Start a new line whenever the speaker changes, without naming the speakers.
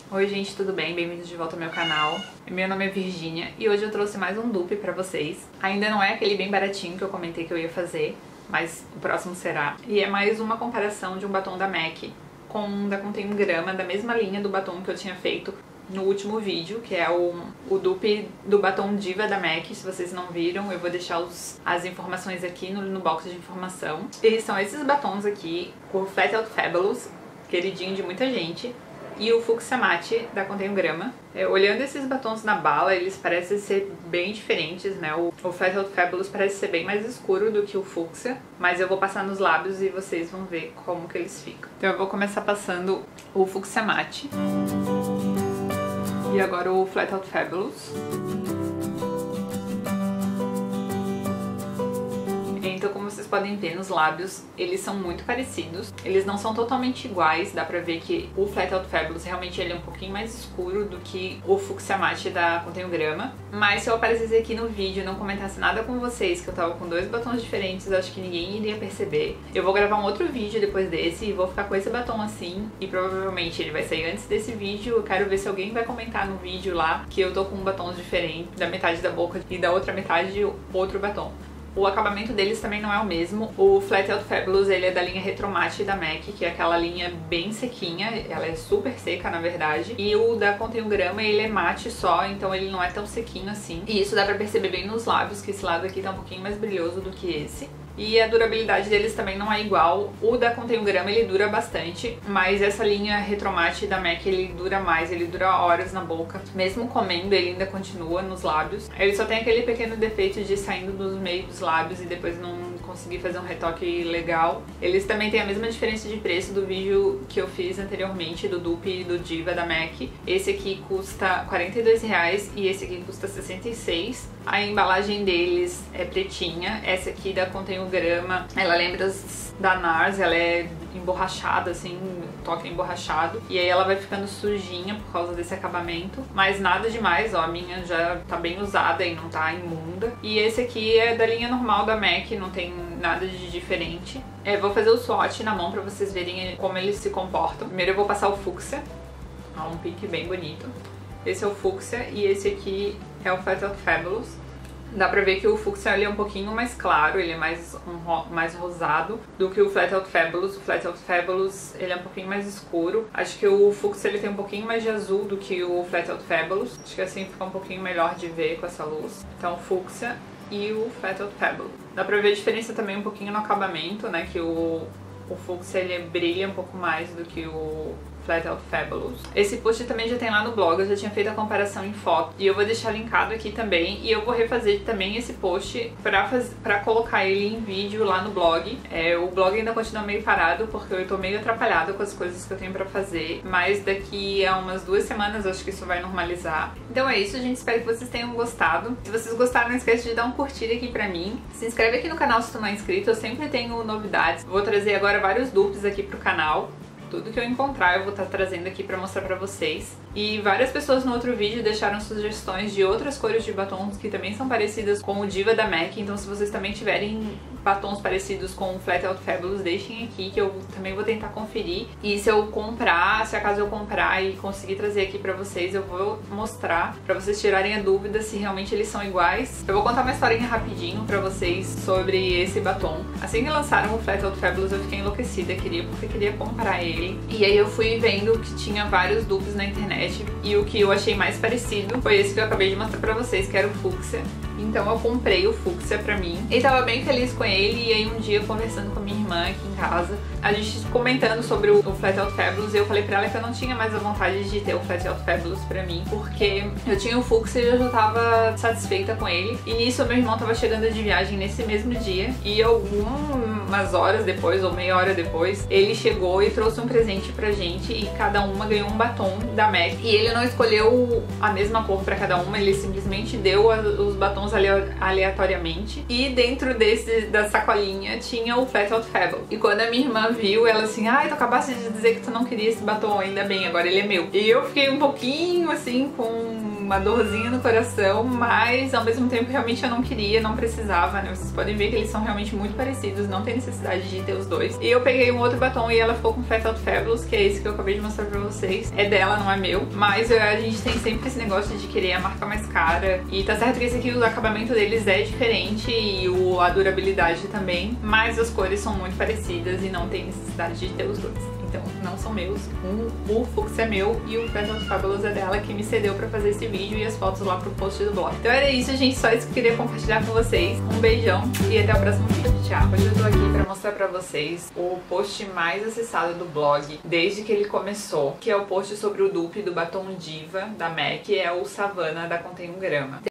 Oi gente, tudo bem? Bem-vindos de volta ao meu canal. Meu nome é Virgínia e hoje eu trouxe mais um dupe pra vocês. Ainda não é aquele bem baratinho que eu comentei que eu ia fazer, mas o próximo será. E é mais uma comparação de um batom da MAC com um da Contém 1 Grama, da mesma linha do batom que eu tinha feito no último vídeo, que é o dupe do batom Diva da MAC. Se vocês não viram, eu vou deixar as informações aqui no box de informação. E são esses batons aqui, o Flat Out Fabulous, queridinho de muita gente, e o Fuchsia Matte da Contém 1 Grama. Olhando esses batons na bala, eles parecem ser bem diferentes, né? O Flat Out Fabulous parece ser bem mais escuro do que o Fuchsia, mas eu vou passar nos lábios e vocês vão ver como que eles ficam. Então eu vou começar passando o Fuchsia Matte. E agora o Flat Out Fabulous. Então, como vocês podem ver nos lábios, eles são muito parecidos. Eles não são totalmente iguais, dá pra ver que o Flat Out Fabulous realmente ele é um pouquinho mais escuro do que o Fuchsia Matte da Contém 1 Grama. Mas se eu aparecesse aqui no vídeo e não comentasse nada com vocês, que eu tava com dois batons diferentes, acho que ninguém iria perceber. Eu vou gravar um outro vídeo depois desse e vou ficar com esse batom assim, e provavelmente ele vai sair antes desse vídeo. Eu quero ver se alguém vai comentar no vídeo lá que eu tô com batons diferentes, da metade da boca e da outra metade outro batom. O acabamento deles também não é o mesmo. O Flat Out Fabulous, ele é da linha Retro Matte da MAC, que é aquela linha bem sequinha, ela é super seca na verdade. E o da Contém 1 Grama, ele é mate só, então ele não é tão sequinho assim. E isso dá pra perceber bem nos lábios, que esse lado aqui tá um pouquinho mais brilhoso do que esse. E a durabilidade deles também não é igual. O da Contém 1 Grama ele dura bastante, mas essa linha Retro Matte da MAC ele dura mais, ele dura horas na boca. Mesmo comendo, ele ainda continua nos lábios. Ele só tem aquele pequeno defeito de saindo dos meios dos lábios e depois não conseguir fazer um retoque legal. Eles também têm a mesma diferença de preço do vídeo que eu fiz anteriormente, do dupe do Diva da MAC. Esse aqui custa R$42 e esse aqui custa R$66. A embalagem deles é pretinha. Essa aqui da Contém 1 Grama, ela lembra da NARS, ela é emborrachada, assim, toque emborrachado. E aí ela vai ficando sujinha por causa desse acabamento. Mas nada demais, ó, a minha já tá bem usada e não tá imunda. E esse aqui é da linha normal da MAC, não tem nada de diferente. Vou fazer o swatch na mão pra vocês verem como eles se comportam. Primeiro eu vou passar o Fuchsia, um pink bem bonito. Esse é o Fuchsia e esse aqui é o Flat Out Fabulous. Dá pra ver que o Fuchsia ele é um pouquinho mais claro, ele é mais rosado do que o Flat Out Fabulous. O Flat Out Fabulous ele é um pouquinho mais escuro. Acho que o Fuchsia ele tem um pouquinho mais de azul do que o Flat Out Fabulous. Acho que assim fica um pouquinho melhor de ver com essa luz. Então o Fuchsia e o Flat Out Fabulous. Dá pra ver a diferença também um pouquinho no acabamento, né? Que o Fuchsia ele brilha um pouco mais do que o Flat Out Fabulous. Esse post também já tem lá no blog, eu já tinha feito a comparação em foto e eu vou deixar linkado aqui também, e eu vou refazer também esse post pra colocar ele em vídeo lá no blog. O blog ainda continua meio parado porque eu tô meio atrapalhada com as coisas que eu tenho pra fazer, mas daqui a umas 2 semanas acho que isso vai normalizar. Então é isso, gente, espero que vocês tenham gostado. Se vocês gostaram, não esquece de dar um curtir aqui pra mim. Se inscreve aqui no canal se tu não é inscrito, eu sempre tenho novidades. Vou trazer agora vários dupes aqui pro canal. Tudo que eu encontrar eu vou estar trazendo aqui pra mostrar pra vocês. E várias pessoas no outro vídeo deixaram sugestões de outras cores de batons que também são parecidas com o Diva da MAC. Então se vocês também tiverem batons parecidos com o Flat Out Fabulous, deixem aqui que eu também vou tentar conferir. E se eu comprar, se acaso eu comprar e conseguir trazer aqui pra vocês, eu vou mostrar pra vocês tirarem a dúvida se realmente eles são iguais. Eu vou contar uma historinha rapidinho pra vocês sobre esse batom. Assim que lançaram o Flat Out Fabulous eu fiquei enlouquecida, porque queria comprar ele. E aí eu fui vendo que tinha vários dupes na internet e o que eu achei mais parecido foi esse que eu acabei de mostrar pra vocês, que era o Fuchsia. Então eu comprei o Fuchsia pra mim e tava bem feliz com ele. E aí um dia, conversando com a minha irmã aqui em casa, a gente comentando sobre o Flat Out Fabulous, eu falei pra ela que eu não tinha mais a vontade de ter o Flat Out Fabulous pra mim, porque eu tinha o Fuchsia e eu já tava satisfeita com ele. E nisso meu irmão tava chegando de viagem nesse mesmo dia e algumas horas depois, ou meia hora depois, ele chegou e trouxe um presente pra gente e cada uma ganhou um batom da MAC. E ele não escolheu a mesma cor pra cada uma, ele simplesmente deu os batons aleatoriamente. E dentro da sacolinha tinha o Flat Out Fabulous. E quando a minha irmã viu, ela assim, ai, tu acabaste de dizer que tu não queria esse batom, ainda bem, agora ele é meu. E eu fiquei um pouquinho assim com uma dorzinha no coração, mas ao mesmo tempo realmente eu não queria, não precisava, né? Vocês podem ver que eles são realmente muito parecidos, não tem necessidade de ter os dois. E eu peguei um outro batom e ela ficou com Fat Out Fabulous, que é esse que eu acabei de mostrar pra vocês. É dela, não é meu, mas a gente tem sempre esse negócio de querer a marca mais cara. E tá certo que esse aqui, o acabamento deles é diferente e a durabilidade também, mas as cores são muito parecidas e não tem necessidade de ter os dois. Então, não são meus. O Fux é meu e o Fat Out Fabulous é dela, que me cedeu pra fazer esse vídeo e as fotos lá pro post do blog. Então era isso, gente. Só isso que eu queria compartilhar com vocês. Um beijão e até o próximo vídeo. Tchau! Hoje eu tô aqui pra mostrar pra vocês o post mais acessado do blog desde que ele começou, que é o post sobre o dupe do batom Diva da MAC, que é o Savannah da Contém 1 Grama.